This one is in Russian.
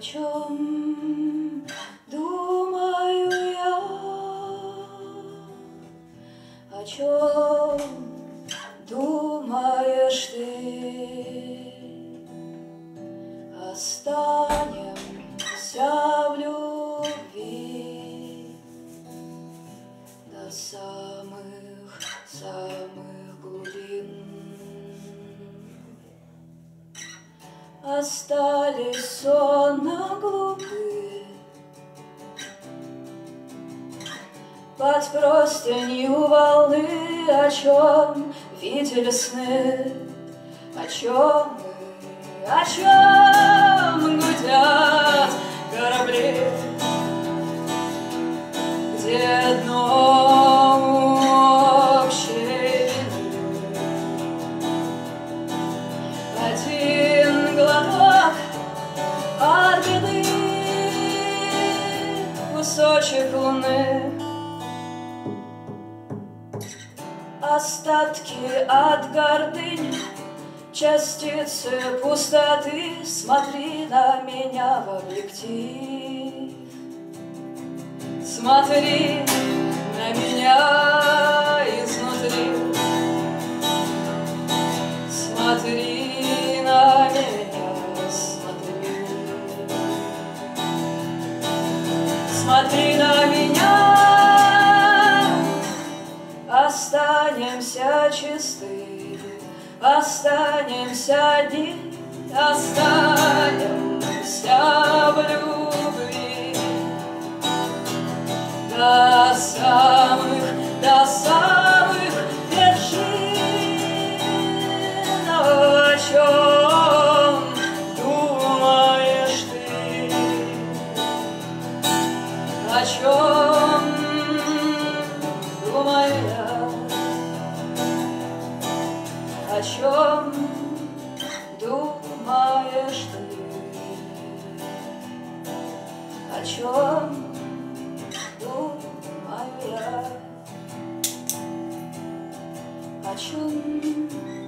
чем думаю я, о чем думаешь ты? Останемся в любви до самых глубин. Остались сонно глупы под простынью волны, о чем видели сны, о чем гудят корабли, где дно общей один глоток от беды, кусочек луны, остатки от гордынь, частицы пустоты. Смотри на меня в объектив, смотри на меня изнутри, смотри на меня, смотри на меня. Останемся чисты, останемся одни, останемся в любви до самых вершин. О чем думаешь ты? О чем думаю я? О чем думаешь ты? О чем думаю я? О чем